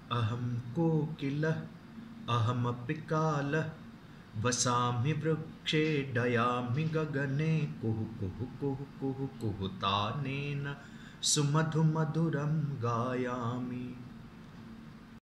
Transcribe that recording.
अहं कोकिलः अहमपि कालः वसामि वृक्षे डयामि गगने कुहु कुहु कुहु कुहु कुहुतानेन सुमधुमधुरं गायामि।